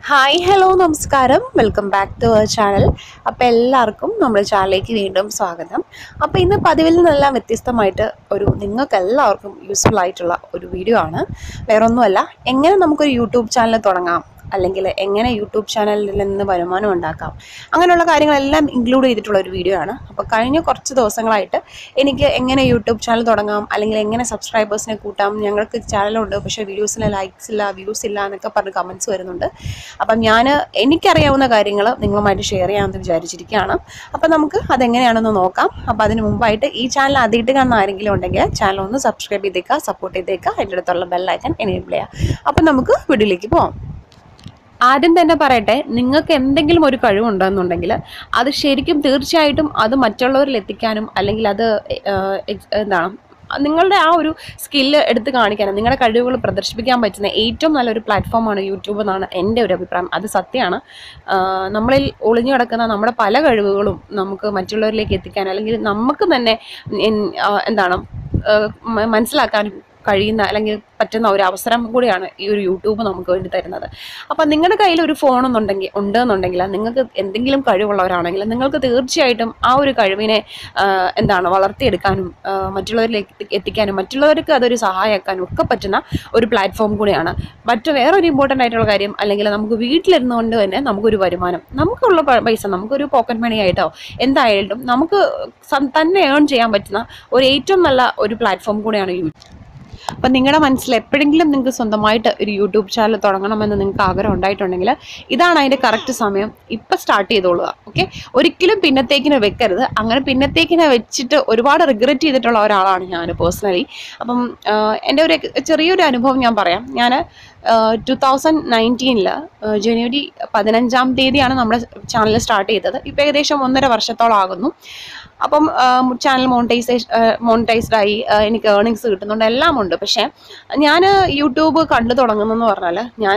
Hi hello നമസ്കാരം welcome back to our channel. അപ്പോൾ എല്ലാവർക്കും നമ്മുടെ ചാനലിലേക്ക് വീണ്ടും സ്വാഗതം. അപ്പോൾ ഇന്ന് പതിവിൽ നിന്നെല്ലാം വ്യത്യസ്തമായിട്ട് നിങ്ങൾക്ക് എല്ലാവർക്കും യൂസ്ഫുൾ ആയിട്ടുള്ള ഒരു വീഡിയോ ആണ്. വേറൊന്നുമല്ല, എങ്ങനെ നമുക്കൊരു യൂട്യൂബ് ചാനൽ തുടങ്ങാം, അല്ലെങ്കിൽ എങ്ങനെ യൂട്യൂബ് ചാനലിൽ നിന്ന് വരുമാനം ഉണ്ടാക്കാം, അങ്ങനെയുള്ള കാര്യങ്ങളെല്ലാം ഇൻക്ലൂഡ് ചെയ്തിട്ടുള്ള ഒരു വീഡിയോ ആണ്. അപ്പോൾ കഴിഞ്ഞ കുറച്ച് ദിവസങ്ങളായിട്ട് എനിക്ക് എങ്ങനെ യൂട്യൂബ് ചാനൽ തുടങ്ങാം, അല്ലെങ്കിൽ എങ്ങനെ സബ്സ്ക്രൈബേഴ്സിനെ കൂട്ടാം, ഞങ്ങൾക്ക് ചാനലുണ്ട് പക്ഷേ വീഡിയോസിന് ലൈക്സ് ഇല്ല, വ്യൂസ് ഇല്ല എന്നൊക്കെ പറഞ്ഞ് കമൻറ്റ്സ് വരുന്നുണ്ട്. അപ്പം എനിക്കറിയാവുന്ന കാര്യങ്ങൾ നിങ്ങളുമായിട്ട് ഷെയർ ചെയ്യാമെന്ന് വിചാരിച്ചിരിക്കുകയാണ്. അപ്പം നമുക്ക് അതെങ്ങനെയാണെന്ന് നോക്കാം. അപ്പോൾ അതിന് മുമ്പായിട്ട് ഈ ചാനൽ ആദ്യമായിട്ട് കാണുന്ന ആരെങ്കിലും ഉണ്ടെങ്കിൽ ചാനൽ ഒന്ന് സബ്സ്ക്രൈബ് ചെയ്തേക്കുക, സപ്പോർട്ട് ചെയ്തേക്കുക, അതിൻ്റെ അടുത്തുള്ള ബെല്ലൈക്കൺ എനേബിൾ ചെയ്യുക. അപ്പം നമുക്ക് വീഡിയോയിലേക്ക് പോകാം. ആദ്യം തന്നെ പറയട്ടെ, നിങ്ങൾക്ക് എന്തെങ്കിലും ഒരു കഴിവുണ്ടെന്നുണ്ടെങ്കിൽ അത് ശരിക്കും തീർച്ചയായിട്ടും അത് മറ്റുള്ളവരിൽ എത്തിക്കാനും, അല്ലെങ്കിൽ അത് നിങ്ങളുടെ ആ ഒരു സ്കില്ല് എടുത്ത് കാണിക്കാനും, നിങ്ങളുടെ കഴിവുകൾ പ്രദർശിപ്പിക്കാൻ പറ്റുന്ന ഏറ്റവും നല്ലൊരു പ്ലാറ്റ്ഫോമാണ് യൂട്യൂബ് എന്നാണ് എൻ്റെ ഒരു അഭിപ്രായം. അത് സത്യമാണ്. നമ്മളിൽ ഒളിഞ്ഞു കിടക്കുന്ന നമ്മുടെ പല കഴിവുകളും നമുക്ക് മറ്റുള്ളവരിലേക്ക് എത്തിക്കാൻ, അല്ലെങ്കിൽ നമുക്ക് തന്നെ മനസ്സിലാക്കാനും കഴിയുന്ന അല്ലെങ്കിൽ പറ്റുന്ന ഒരു അവസരം കൂടിയാണ് ഈ ഒരു യൂട്യൂബ് നമുക്ക് വേണ്ടി തരുന്നത്. അപ്പം നിങ്ങളുടെ കയ്യിൽ ഒരു ഉണ്ടെന്നുണ്ടെങ്കിൽ നിങ്ങൾക്ക് എന്തെങ്കിലും കഴിവുള്ളവരാണെങ്കിൽ നിങ്ങൾക്ക് തീർച്ചയായിട്ടും ആ ഒരു കഴിവിനെ വളർത്തിയെടുക്കാനും മറ്റുള്ളവരിലേക്ക് എത്തിക്കാനും മറ്റുള്ളവർക്ക് അതൊരു സഹായമാക്കാനും ഒക്കെ പറ്റുന്ന ഒരു പ്ലാറ്റ്ഫോം കൂടിയാണ്. വേറൊരു ഇമ്പോർട്ടൻ്റ് ആയിട്ടുള്ള കാര്യം, അല്ലെങ്കിൽ നമുക്ക് വീട്ടിലിരുന്നുകൊണ്ട് തന്നെ നമുക്കൊരു വരുമാനം, നമുക്കുള്ള പൈസ നമുക്കൊരു പോക്കറ്റ് മണി ആയിട്ടോ എന്തായാലും നമുക്ക് തന്നെ ഏൺ ചെയ്യാൻ പറ്റുന്ന ഒരു ഏറ്റവും നല്ല ഒരു പ്ലാറ്റ്ഫോം കൂടിയാണ് യൂട്യൂബ്. അപ്പം നിങ്ങളുടെ മനസ്സിൽ എപ്പോഴെങ്കിലും നിങ്ങൾക്ക് സ്വന്തമായിട്ട് ഒരു യൂട്യൂബ് ചാനൽ തുടങ്ങണമെന്ന് നിങ്ങൾക്ക് ആഗ്രഹം ഉണ്ടായിട്ടുണ്ടെങ്കിൽ ഇതാണ് അതിൻ്റെ കറക്റ്റ് സമയം. ഇപ്പം സ്റ്റാർട്ട് ചെയ്തോളുക. ഓക്കെ, ഒരിക്കലും പിന്നത്തേക്കിന് വെക്കരുത്. അങ്ങനെ പിന്നത്തേക്കിനെ വെച്ചിട്ട് ഒരുപാട് റിഗ്രറ്റ് ചെയ്തിട്ടുള്ള ഒരാളാണ് ഞാൻ പേഴ്സണലി. അപ്പം എൻ്റെ ഒരു ചെറിയൊരു അനുഭവം ഞാൻ പറയാം. ഞാൻ 2019 ജനുവരി 15 നമ്മുടെ ചാനൽ സ്റ്റാർട്ട് ചെയ്തത്. ഇപ്പം ഏകദേശം 1.5 വർഷത്തോളം ആകുന്നു. അപ്പം ചാനൽ മോണിറ്റൈസ്ഡായി, എനിക്ക് ഏർണിങ്സ് കിട്ടുന്നുണ്ട്, എല്ലാം ഉണ്ട്. പക്ഷേ ഞാൻ യൂട്യൂബ് കണ്ടു തുടങ്ങുന്നതെന്ന് പറഞ്ഞാൽ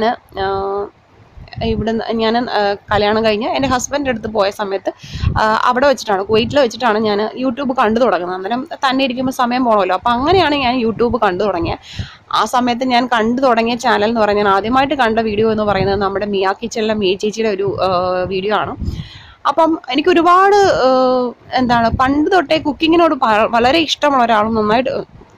ഞാൻ കല്യാണം കഴിഞ്ഞ് എൻ്റെ ഹസ്ബൻഡിൻ്റെ അടുത്ത് പോയ സമയത്ത് അവിടെ വെച്ചിട്ടാണ്, കുവൈറ്റിൽ വെച്ചിട്ടാണ് ഞാൻ യൂട്യൂബ് കണ്ടു തുടങ്ങുന്നത്. അന്നേരം തന്നെ ഇരിക്കുമ്പോൾ സമയം പോകണമല്ലോ. അപ്പോൾ അങ്ങനെയാണ് ഞാൻ യൂട്യൂബ് കണ്ടു തുടങ്ങിയത്. ആ സമയത്ത് ഞാൻ കണ്ടു തുടങ്ങിയ ചാനൽ എന്ന് പറഞ്ഞാൽ, ഞാൻ ആദ്യമായിട്ട് കണ്ട വീഡിയോ എന്ന് പറയുന്നത് നമ്മുടെ മിയ കിച്ചണിലെ മിയ ചേച്ചിയുടെ ഒരു വീഡിയോ ആണ്. അപ്പം എനിക്ക് ഒരുപാട് പണ്ട് തൊട്ടേ കുക്കിങ്ങിനോട് വളരെ ഇഷ്ടമുള്ള ഒരാളും, നന്നായിട്ട്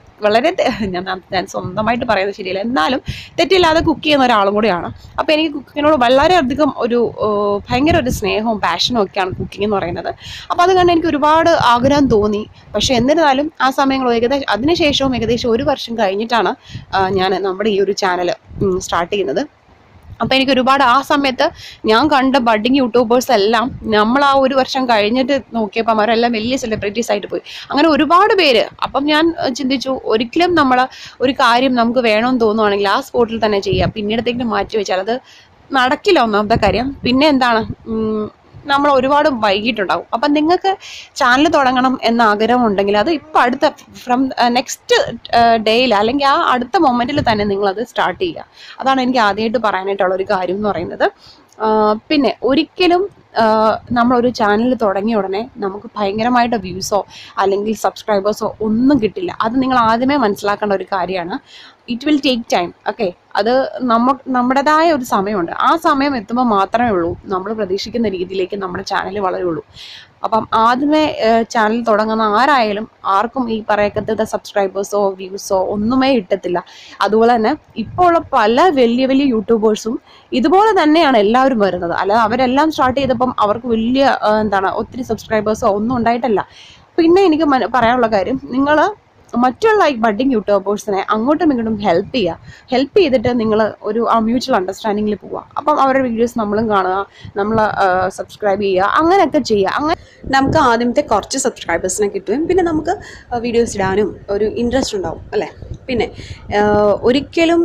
ഞാൻ സ്വന്തമായിട്ട് പറയുന്നത് ശരിയല്ല, എന്നാലും തെറ്റില്ലാതെ കുക്ക് ചെയ്യുന്ന ഒരാളും കൂടിയാണ്. അപ്പോൾ എനിക്ക് കുക്കിങ്ങിനോട് വളരെയധികം ഭയങ്കര ഒരു സ്നേഹവും പാഷനും ഒക്കെയാണ് കുക്കിംഗ് എന്ന് പറയുന്നത്. അപ്പോൾ അത് കണ്ട് എനിക്ക് ഒരുപാട് ആഗ്രഹം തോന്നി. പക്ഷേ എന്നിരുന്നാലും ആ സമയങ്ങൾ അതിനുശേഷവും ഏകദേശം 1 വർഷം കഴിഞ്ഞിട്ടാണ് ഞാൻ നമ്മുടെ ഈ ഒരു ചാനൽ സ്റ്റാർട്ട് ചെയ്യുന്നത്. അപ്പോൾ എനിക്ക് ഒരുപാട് ആ സമയത്ത് ഞാൻ കണ്ട ബഡ്ഡിങ് യൂട്യൂബേഴ്സ് എല്ലാം നമ്മൾ ആ 1 വർഷം കഴിഞ്ഞിട്ട് നോക്കിയപ്പോൾ അവരെല്ലാം വലിയ സെലിബ്രിറ്റീസ് ആയിട്ട് പോയി. അങ്ങനെ ഒരുപാട് പേര്. അപ്പം ഞാൻ ചിന്തിച്ചു, ഒരിക്കലും ഒരു കാര്യം നമുക്ക് വേണമെന്ന് തോന്നുവാണെങ്കിൽ ആ സ്പോട്ടിൽ തന്നെ ചെയ്യുക. പിന്നീടത്തേക്ക് മാറ്റി വെച്ചാൽ അത് നടക്കില്ല, ഒന്നാമത്തെ കാര്യം. പിന്നെ നമ്മൾ ഒരുപാട് വൈകിട്ടുണ്ടാകും. അപ്പം നിങ്ങൾക്ക് ചാനൽ തുടങ്ങണം എന്ന ആഗ്രഹം ഉണ്ടെങ്കിൽ അത് ഇപ്പം അടുത്ത നെക്സ്റ്റ് ഡേയിൽ, അല്ലെങ്കിൽ ആ അടുത്ത മൊമെൻറ്റിൽ തന്നെ നിങ്ങളത് സ്റ്റാർട്ട് ചെയ്യുക. അതാണ് എനിക്ക് ആദ്യമായിട്ട് പറയാനായിട്ടുള്ള ഒരു കാര്യം എന്ന് പറയുന്നത്. പിന്നെ ഒരിക്കലും നമ്മളൊരു ചാനൽ തുടങ്ങിയ ഉടനെ നമുക്ക് ഭയങ്കരമായിട്ട് വ്യൂസോ അല്ലെങ്കിൽ സബ്സ്ക്രൈബേഴ്സോ ഒന്നും കിട്ടില്ല. അത് നിങ്ങൾ ആദ്യമേ മനസ്സിലാക്കേണ്ട ഒരു കാര്യമാണ്. It will take time. Okay, അത് നമ്മുടേതായ ഒരു സമയമുണ്ട്. ആ സമയം എത്തുമ്പോൾ മാത്രമേ ഉള്ളൂ നമ്മൾ പ്രതീക്ഷിക്കുന്ന രീതിയിലേക്ക് നമ്മുടെ ചാനൽ വളരുള്ളൂ. അപ്പം ആദ്യമേ ചാനൽ തുടങ്ങുന്ന ആർക്കും ഈ പറയക്കത്തെ സബ്സ്ക്രൈബേഴ്സോ വ്യൂസോ ഒന്നുമേ കിട്ടത്തില്ല. അതുപോലെ തന്നെ ഇപ്പോൾ ഉള്ള പല വലിയ വലിയ യൂട്യൂബേഴ്സും ഇതുപോലെ തന്നെയാണ് എല്ലാവരും വരുന്നത്. അല്ലാതെ അവരെല്ലാം സ്റ്റാർട്ട് ചെയ്തപ്പം അവർക്ക് വലിയ ഒത്തിരി സബ്സ്ക്രൈബേഴ്സോ ഒന്നും ഉണ്ടായിട്ടല്ല. പിന്നെ എനിക്ക് പറയാനുള്ള കാര്യം, നിങ്ങൾ മറ്റുള്ള ഈ ബഡ്ഡിങ് യൂട്യൂബേഴ്സിനെ അങ്ങോട്ടും ഇങ്ങോട്ടും ഹെൽപ്പ് ചെയ്തിട്ട് നിങ്ങൾ ഒരു മ്യൂച്വൽ അണ്ടർസ്റ്റാൻഡിങ്ങിൽ പോവുക. അപ്പം അവരുടെ വീഡിയോസ് നമ്മളും കാണുക, നമ്മൾ സബ്സ്ക്രൈബ് ചെയ്യുക, അങ്ങനെയൊക്കെ ചെയ്യുക. അങ്ങനെ നമുക്ക് ആദ്യത്തെ കുറച്ച് സബ്സ്ക്രൈബേഴ്സിനെ കിട്ടുകയും പിന്നെ നമുക്ക് വീഡിയോസ് ഇടാനും ഒരു ഇൻട്രസ്റ്റ് ഉണ്ടാവും, അല്ലേ? പിന്നെ ഒരിക്കലും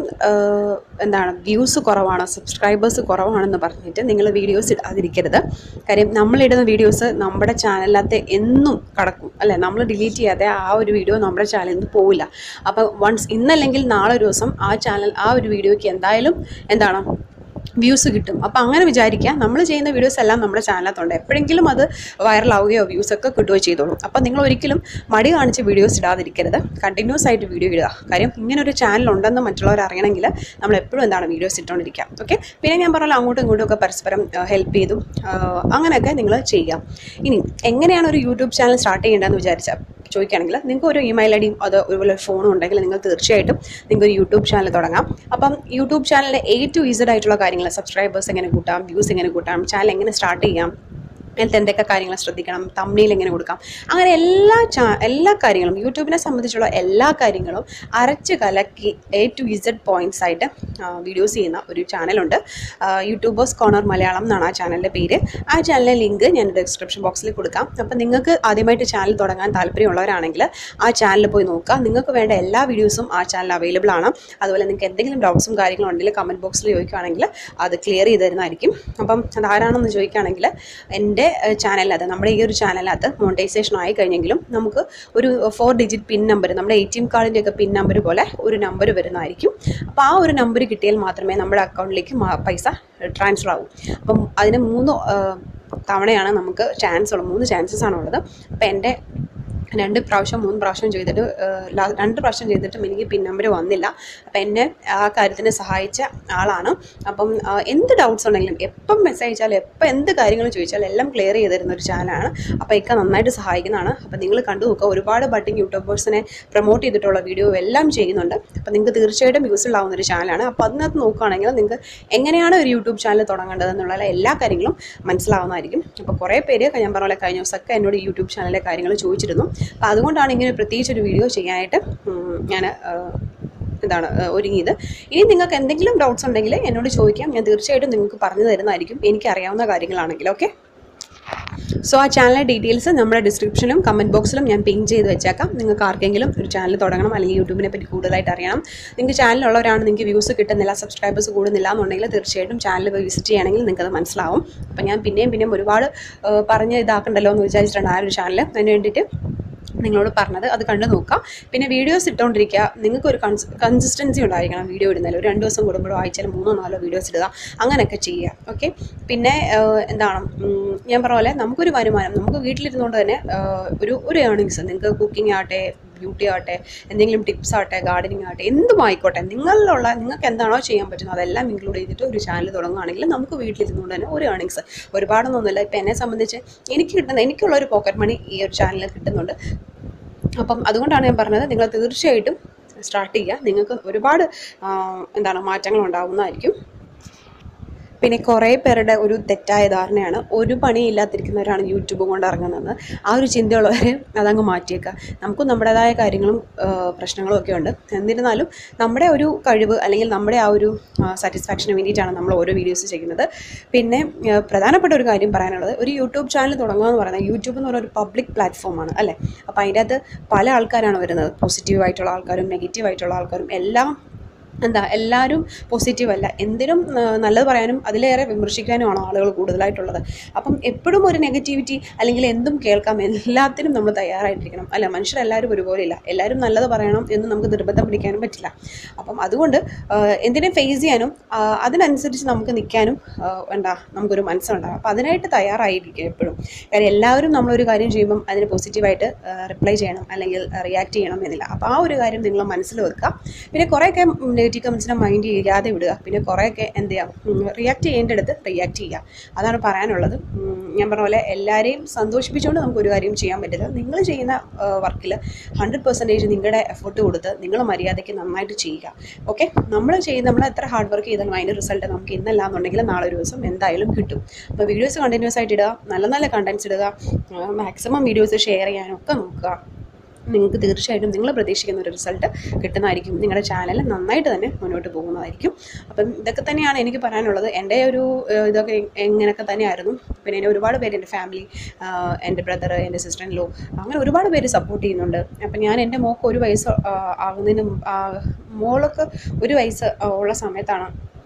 വ്യൂസ് കുറവാണ്, സബ്സ്ക്രൈബേഴ്സ് കുറവാണെന്ന് പറഞ്ഞിട്ട് നിങ്ങൾ വീഡിയോസ് ഇടാതിരിക്കരുത്. കാര്യം നമ്മളിടുന്ന വീഡിയോസ് നമ്മുടെ ചാനലിനകത്ത് എന്നും കിടക്കും, അല്ലേ? നമ്മൾ ഡിലീറ്റ് ചെയ്യാതെ ആ ഒരു വീഡിയോ നമ്മുടെ ചാനലിൽ നിന്ന് പോവില്ല. അപ്പോൾ ഇന്നല്ലെങ്കിൽ നാളെ ഒരു ദിവസം ആ ഒരു വീഡിയോയ്ക്ക് എന്തായാലും വ്യൂസ് കിട്ടും. അപ്പോൾ അങ്ങനെ വിചാരിക്കുക, നമ്മൾ ചെയ്യുന്ന വീഡിയോസ് എല്ലാം നമ്മുടെ ചാനലിനകത്തുണ്ട്, എപ്പോഴെങ്കിലും അത് വൈറലാവുകയോ വ്യൂസൊക്കെ കിട്ടുകയോ ചെയ്തോളും. അപ്പോൾ നിങ്ങൾ ഒരിക്കലും മടി കാണിച്ച് വീഡിയോസ് ഇടാതിരിക്കരുത്, കണ്ടിന്യൂസ് ആയിട്ട് വീഡിയോ ഇടുക. കാര്യം ഇങ്ങനൊരു ചാനൽ ഉണ്ടെന്ന് മറ്റുള്ളവർ അറിയണമെങ്കിൽ നമ്മൾ എപ്പോഴും എന്താണ് വീഡിയോസ് ഇട്ടുകൊണ്ടിരിക്കുക. ഓക്കെ, പിന്നെ ഞാൻ പറഞ്ഞാൽ അങ്ങോട്ടും ഇങ്ങോട്ടും ഒക്കെ പരസ്പരം ഹെൽപ്പ് ചെയ്തും അങ്ങനെയൊക്കെ നിങ്ങൾ ചെയ്യുക. ഇനി എങ്ങനെയാണ് ഒരു യൂട്യൂബ് ചാനൽ സ്റ്റാർട്ട് ചെയ്യേണ്ടതെന്ന് വിചാരിച്ചാൽ ചോദിക്കുകയാണെങ്കിൽ, നിങ്ങൾക്ക് ഒരു ഇമെയിൽ ഐ ഡിയും അതുപോലെ ഫോണും ഉണ്ടെങ്കിൽ നിങ്ങൾ തീർച്ചയായിട്ടും നിങ്ങൾക്ക് ഒരു യൂട്യൂബ് ചാനൽ തുടങ്ങാം. അപ്പം യൂട്യൂബ് ചാനലിൻ്റെ A to Z ആയിട്ടുള്ള കാര്യങ്ങൾ, സബ്സ്ക്രൈബേഴ്സ് എങ്ങനെ കൂട്ടാം, വ്യൂസ് എങ്ങനെ കൂട്ടാം, ചാനൽ എങ്ങനെ സ്റ്റാർട്ട് ചെയ്യാം, അതിലത്തെ എന്തൊക്കെ കാര്യങ്ങൾ ശ്രദ്ധിക്കണം, തംബ്നെയിൽ എങ്ങനെ കൊടുക്കാം, അങ്ങനെ എല്ലാ കാര്യങ്ങളും യൂട്യൂബിനെ സംബന്ധിച്ചുള്ള എല്ലാ കാര്യങ്ങളും അരച്ച് കലക്കി A to Z പോയിൻറ്റ്സ് ആയിട്ട് വീഡിയോസ് ചെയ്യുന്ന ഒരു ചാനലുണ്ട്. യൂട്യൂബേഴ്സ് കോർണർ മലയാളം എന്നാണ് ആ ചാനലിൻ്റെ പേര്. ആ ചാനലിലെ ലിങ്ക് ഞാൻ ഡിസ്ക്രിപ്ഷൻ ബോക്സിൽ കൊടുക്കാം. അപ്പോൾ നിങ്ങൾക്ക് ആദ്യമായിട്ട് ചാനൽ തുടങ്ങാൻ താല്പര്യമുള്ളവരാണെങ്കിൽ ആ ചാനൽ പോയി നോക്കുക. നിങ്ങൾക്ക് വേണ്ട എല്ലാ വീഡിയോസും ആ ചാനൽ അവൈലബിൾ ആണ്. അതുപോലെ നിങ്ങൾക്ക് എന്തെങ്കിലും ഡൗട്ട്സും കാര്യങ്ങളും ഉണ്ടെങ്കിൽ കമൻറ്റ് ബോക്സിൽ ചോദിക്കുകയാണെങ്കിൽ അത് ക്ലിയർ ചെയ്ത് തരുന്നതായിരിക്കും. അപ്പം അതാരാണെന്ന് ചോദിക്കുകയാണെങ്കിൽ, എൻ്റെ ചാനലിനകത്ത്, നമ്മുടെ ഈ ഒരു ചാനലിനകത്ത് മോണിറ്റൈസേഷൻ ആയി കഴിഞ്ഞെങ്കിലും നമുക്ക് ഒരു 4 ഡിജിറ്റ് പിൻ നമ്പർ, നമ്മുടെ ATM കാർഡിൻ്റെയൊക്കെ പിൻ നമ്പർ പോലെ ഒരു നമ്പർ വരുന്നതായിരിക്കും. അപ്പോൾ ആ ഒരു നമ്പർ കിട്ടിയാൽ മാത്രമേ നമ്മുടെ അക്കൗണ്ടിലേക്ക് പൈസ ട്രാൻസ്ഫർ ആവും. അപ്പം അതിന് 3 തവണയാണ് നമുക്ക് ചാൻസ് ഉള്ളത്, 3 ചാൻസസ് ആണുള്ളത്. അപ്പോൾ എൻ്റെ 2 പ്രാവശ്യം 3 പ്രാവശ്യം ചെയ്തിട്ട് 2 പ്രാവശ്യം ചെയ്തിട്ടും എനിക്ക് പിൻ നമ്പർ വന്നില്ല. അപ്പം എന്നെ ആ കാര്യത്തിന് സഹായിച്ച ആളാണ്. അപ്പം എന്ത് ഡൗട്ട്സ് ഉണ്ടെങ്കിലും എപ്പം മെസ്സേജ് അയച്ചാലും എപ്പോൾ എന്ത് കാര്യങ്ങൾ ചോദിച്ചാലും എല്ലാം ക്ലിയർ ചെയ്ത് തരുന്ന ഒരു ചാനലാണ്. അപ്പോൾ ഇക്ക നന്നായിട്ട് സഹായിക്കുന്നതാണ്. അപ്പോൾ നിങ്ങൾ കണ്ടു നോക്കുക, ഒരുപാട് ബഡ്ഡിങ് യൂട്യൂബേഴ്സിനെ പ്രൊമോട്ട് ചെയ്തിട്ടുള്ള വീഡിയോ എല്ലാം ചെയ്യുന്നുണ്ട്. അപ്പോൾ നിങ്ങൾക്ക് തീർച്ചയായിട്ടും യൂസ്ഫുൾ ആവുന്ന ഒരു ചാനലാണ്. അപ്പോൾ അതിനകത്ത് നോക്കുകയാണെങ്കിൽ നിങ്ങൾക്ക് എങ്ങനെയാണ് ഒരു യൂട്യൂബ് ചാനൽ തുടങ്ങേണ്ടതെന്നുള്ള എല്ലാ കാര്യങ്ങളും മനസ്സിലാവുന്നതായിരിക്കും. അപ്പോൾ കുറേ പേര് ഞാൻ പറഞ്ഞ പോലെ കഴിഞ്ഞ ദിവസമൊക്കെ എന്നോട് യൂട്യൂബ് ചാനലിലെ കാര്യങ്ങൾ ചോദിച്ചിരുന്നു. അപ്പോൾ അതുകൊണ്ടാണ് ഇങ്ങനെ പ്രത്യേകിച്ചൊരു വീഡിയോ ചെയ്യാനായിട്ട് ഞാൻ ഒരുങ്ങിയത്. ഇനി നിങ്ങൾക്ക് എന്തെങ്കിലും ഡൗട്ട്സ് ഉണ്ടെങ്കിൽ എന്നോട് ചോദിക്കാം, ഞാൻ തീർച്ചയായിട്ടും നിങ്ങൾക്ക് പറഞ്ഞു തരുന്നതായിരിക്കും, എനിക്കറിയാവുന്ന കാര്യങ്ങളാണെങ്കിൽ. ഓക്കെ, സോ ആ ചാനലിലെ ഡീറ്റെയിൽസ് നമ്മുടെ ഡിസ്ക്രിപ്ഷനിലും കമൻറ്റ് ബോക്സിലും ഞാൻ പിൻ ചെയ്ത് വെച്ചേക്കാം. നിങ്ങൾക്ക് ആർക്കെങ്കിലും ഒരു ചാനൽ തുടങ്ങണം അല്ലെങ്കിൽ യൂട്യൂബിനെ പറ്റി കൂടുതലായിട്ട് അറിയണം, നിങ്ങൾക്ക് ചാനലുള്ളവരാണ്, നിങ്ങൾക്ക് വ്യൂസ് കിട്ടുന്നില്ല, സബ്സ്ക്രൈബേഴ്സ് കൂടുന്നില്ല എന്നുണ്ടെങ്കിൽ തീർച്ചയായിട്ടും ചാനൽ വിസിറ്റ് ചെയ്യണമെങ്കിൽ നിങ്ങൾക്കത് മനസ്സിലാവും. അപ്പോൾ ഞാൻ പിന്നെയും ഒരുപാട് പറഞ്ഞ് ഇതാക്കണ്ടല്ലോ എന്ന് വിചാരിച്ചിട്ടുണ്ട് ആ ഒരു ചാനൽ. അതിന് വേണ്ടിയിട്ട് നിങ്ങളോട് പറഞ്ഞത് അത് കണ്ടു നോക്കാം. പിന്നെ വീഡിയോസ് ഇട്ടുകൊണ്ടിരിക്കുക, നിങ്ങൾക്കൊരു കൺസിസ്റ്റൻസി ഉണ്ടായിരിക്കണം വീഡിയോ ഇടുന്നതിൽ. ഒരു 2 ദിവസം കൂടുമ്പോഴോ ആഴ്ചയിൽ 3-4 വീഡിയോസ് ഇടുക, അങ്ങനെയൊക്കെ ചെയ്യുക. ഓക്കെ, പിന്നെ ഞാൻ പറഞ്ഞ പോലെ നമുക്കൊരു വരുമാനം, നമുക്ക് വീട്ടിലിരുന്നുകൊണ്ട് തന്നെ ഒരു ഏർണിങ്സ്, നിങ്ങൾക്ക് കുക്കിംഗ് ആകട്ടെ, ബ്യൂട്ടി ആകട്ടെ, എന്തെങ്കിലും ടിപ്സ് ആകട്ടെ, ഗാർഡനിങ് ആകട്ടെ, എന്തും ആയിക്കോട്ടെ, നിങ്ങൾക്ക് എന്താണോ ചെയ്യാൻ പറ്റുന്നത് അതെല്ലാം ഇൻക്ലൂഡ് ചെയ്തിട്ട് ഒരു ചാനൽ തുടങ്ങുകയാണെങ്കിൽ നമുക്ക് വീട്ടിലിരുന്നുകൊണ്ട് തന്നെ ഒരു ഏർണിങ്സ്, ഒരുപാടൊന്നുമില്ല. ഇപ്പം എന്നെ സംബന്ധിച്ച് എനിക്കുള്ളൊരു പോക്കറ്റ് മണി ഈ ഒരു ചാനലിൽ കിട്ടുന്നുണ്ട്. അപ്പം അതുകൊണ്ടാണ് ഞാൻ പറഞ്ഞത്, നിങ്ങൾ തീർച്ചയായിട്ടും സ്റ്റാർട്ട് ചെയ്യുക, നിങ്ങൾക്ക് ഒരുപാട് മാറ്റങ്ങൾ ഉണ്ടാകുന്നതായിരിക്കും. പിന്നെ കുറേ പേരുടെ ഒരു തെറ്റായ ധാരണയാണ്, ഒരു പണിയില്ലാതിരിക്കുന്നവരാണ് യൂട്യൂബ് കൊണ്ട് ഇറങ്ങുന്നത്. ആ ഒരു ചിന്തയുള്ളവർ അതങ്ങ് മാറ്റിയേക്കുക. നമുക്കും നമ്മുടേതായ കാര്യങ്ങളും പ്രശ്നങ്ങളും ഒക്കെ ഉണ്ട്. എന്നിരുന്നാലും നമ്മുടെ ഒരു കഴിവ് അല്ലെങ്കിൽ നമ്മുടെ ആ ഒരു സാറ്റിസ്ഫാക്ഷന് വേണ്ടിയിട്ടാണ് നമ്മൾ ഓരോ വീഡിയോസ് ചെയ്യുന്നത്. പിന്നെ പ്രധാനപ്പെട്ട ഒരു കാര്യം പറയാനുള്ളത്, ഒരു യൂട്യൂബ് ചാനൽ തുടങ്ങുക എന്ന് പറയുന്നത്, യൂട്യൂബ് എന്ന് പറയുന്ന ഒരു പബ്ലിക് പ്ലാറ്റ്ഫോമാണ് അല്ലേ. അപ്പോൾ അതിൻ്റെ അകത്ത് പല ആൾക്കാരാണ് വരുന്നത്, പോസിറ്റീവായിട്ടുള്ള ആൾക്കാരും നെഗറ്റീവായിട്ടുള്ള ആൾക്കാരും എല്ലാം. എല്ലാവരും പോസിറ്റീവല്ല, എന്തിനും നല്ലത് പറയാനും അതിലേറെ വിമർശിക്കാനുമാണ് ആളുകൾ കൂടുതലായിട്ടുള്ളത്. അപ്പം എപ്പോഴും ഒരു നെഗറ്റിവിറ്റി അല്ലെങ്കിൽ എന്തും കേൾക്കാം, എല്ലാത്തിനും നമ്മൾ തയ്യാറായിട്ടിരിക്കണം അല്ല. മനുഷ്യരെല്ലാവരും ഒരുപോലെ ഇല്ല, എല്ലാവരും നല്ലത് പറയണം എന്ന് നമുക്ക് നിർബന്ധം പിടിക്കാനും പറ്റില്ല. അപ്പം അതുകൊണ്ട് എന്തിനും ഫേസ് ചെയ്യാനും അതിനനുസരിച്ച് നമുക്ക് നിൽക്കാനും നമുക്കൊരു മനസ്സുണ്ടാകും. അപ്പോൾ അതിനായിട്ട് തയ്യാറായിരിക്കും എപ്പോഴും. കാര്യം എല്ലാവരും നമ്മളൊരു കാര്യം ചെയ്യുമ്പം അതിന് പോസിറ്റീവായിട്ട് റിപ്ലൈ ചെയ്യണം അല്ലെങ്കിൽ റിയാക്ട് ചെയ്യണം എന്നില്ല. അപ്പോൾ ആ ഒരു കാര്യം നിങ്ങൾ മനസ്സിൽ വെക്കുക. പിന്നെ കുറേയൊക്കെ നെഗറ്റീവ് കമൻസിനെ മൈൻഡ് ചെയ്യാതെ വിടുക. പിന്നെ കുറേയൊക്കെ റിയാക്ട് ചെയ്യേണ്ടടുത്ത് റിയാക്ട് ചെയ്യുക. അതാണ് പറയാനുള്ളത്. ഞാൻ പറഞ്ഞ പോലെ എല്ലാവരെയും സന്തോഷിപ്പിച്ചുകൊണ്ട് നമുക്കൊരു കാര്യം ചെയ്യാൻ പറ്റില്ല. നിങ്ങൾ ചെയ്യുന്ന വർക്കിൽ 100% നിങ്ങളുടെ എഫേർട്ട് കൊടുത്ത് നിങ്ങൾ മര്യാദയ്ക്ക് നന്നായിട്ട് ചെയ്യുക. ഓക്കെ, നമ്മൾ എത്ര ഹാർഡ് വർക്ക് ചെയ്താലും അതിൻ്റെ റിസൾട്ട് നമുക്ക് ഇന്നല്ല എന്നുണ്ടെങ്കിൽ നാളെ ഒരു ദിവസം എന്തായാലും കിട്ടും. അപ്പോൾ വീഡിയോസ് കണ്ടിന്യൂസ് ആയിട്ട് ഇടുക, നല്ല കണ്ടൻറ്റ്സ് ഇടുക, മാക്സിമം വീഡിയോസ് ഷെയർ ചെയ്യാനൊക്കെ നോക്കുക. നിങ്ങൾക്ക് തീർച്ചയായിട്ടും നിങ്ങൾ പ്രതീക്ഷിക്കുന്ന ഒരു റിസൾട്ട് കിട്ടുന്നതായിരിക്കും. നിങ്ങളുടെ ചാനൽ നന്നായിട്ട് തന്നെ മുന്നോട്ട് പോകുന്നതായിരിക്കും. അപ്പം ഇതൊക്കെ തന്നെയാണ് എനിക്ക് പറയാനുള്ളത്. എൻ്റെ ഒരു ഇതൊക്കെ എങ്ങനെയൊക്കെ തന്നെയായിരുന്നു. പിന്നെ എന്നെ ഒരുപാട് പേര്, എൻ്റെ ഫാമിലി, എൻ്റെ ബ്രദർ, എൻ്റെ സിസ്റ്റർ ഇൻ ലോ, അങ്ങനെ ഒരുപാട് പേര് സപ്പോർട്ട് ചെയ്യുന്നുണ്ട്. അപ്പം ഞാൻ എൻ്റെ മോൾക്ക് 1 വയസ്സ് ആകുന്നതിന് മോൾക്ക് 1 വയസ്സ് ഉള്ള സമയത്താണ്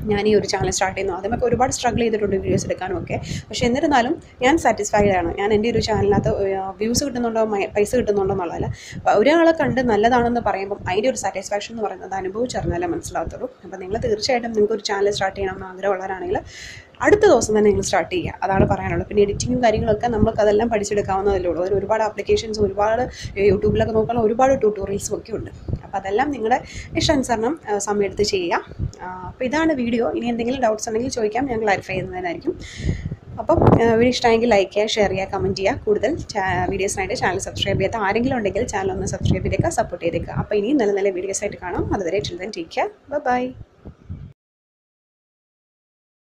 ഞാൻ ഈ ഒരു ചാനൽ സ്റ്റാർട്ട് ചെയ്യുന്നു. ആദ്യമൊക്കെ ഒരുപാട് സ്ട്രഗിൾ ചെയ്തിട്ടുണ്ട് വീഡിയോസ് എടുക്കാനും ഒക്കെ. പക്ഷേ എന്നിരുന്നാലും ഞാൻ സാറ്റിസ്ഫൈഡ് ആണ്. ഞാൻ എൻ്റെ ഒരു ചാനലിനകത്ത് വ്യൂസ് കിട്ടുന്നുണ്ടോ പൈസ കിട്ടുന്നുണ്ടോ എന്നുള്ളതല്ല, ഒരാളെ കണ്ട് നല്ലതാണെന്ന് പറയുമ്പം അതിൻ്റെ ഒരു സാറ്റിസ്ഫാക്ഷൻ എന്ന് പറയുന്നത് അനുഭവിച്ചറിഞ്ഞാലേ മനസ്സിലാകത്തുള്ളൂ. അപ്പോൾ നിങ്ങൾ തീർച്ചയായിട്ടും നിങ്ങൾക്ക് ഒരു ചാനൽ സ്റ്റാർട്ട് ചെയ്യണമെന്ന് ആഗ്രഹമുള്ളവരാണെങ്കിൽ അടുത്ത ദിവസം തന്നെ നിങ്ങൾ സ്റ്റാർട്ട് ചെയ്യുക. അതാണ് പറയാനുള്ളത്. പിന്നെ എഡിറ്റിങ്ങും കാര്യങ്ങളൊക്കെ നമുക്കതെല്ലാം പഠിച്ചെടുക്കാവുന്നതല്ലേ ഉള്ളൂ. അതിന് ഒരുപാട് ആപ്ലിക്കേഷൻസ്, ഒരുപാട് യൂട്യൂബിലൊക്കെ നോക്കാൻ ഒരുപാട് ട്യൂട്ടോറിയൽസും ഒക്കെ ഉണ്ട്. അപ്പോൾ അതെല്ലാം നിങ്ങളുടെ ഇഷ്ടാനുസരണം സമയമെടുത്ത് ചെയ്യുക. അപ്പോൾ ഇതാണ് വീഡിയോ. ഇനി എന്തെങ്കിലും ഡൗട്ട്സ് ഉണ്ടെങ്കിൽ ചോദിക്കാം, ഞാൻ ക്ലാരിഫൈ ചെയ്യുന്നതിനായിരിക്കും. അപ്പം വീഡിയോ ഇഷ്ടമായെങ്കിൽ ലൈക്ക് ചെയ്യുക, ഷെയർ ചെയ്യുക, കമൻറ്റ് ചെയ്യുക. കൂടുതൽ വീഡിയോസിനായിട്ട് ചാനൽ സബ്സ്ക്രൈബ് ചെയ്യാത്ത ആരെങ്കിലും ഉണ്ടെങ്കിൽ ചാനൽ ഒന്ന് സബ്സ്ക്രൈബ് ചെയ്തേക്കുക, സപ്പോർട്ട് ചെയ്തേക്കുക. അപ്പോൾ ഇനിയും നല്ല നല്ല വീഡിയോസായിട്ട് കാണാം. അതുവരെ till then take care, by.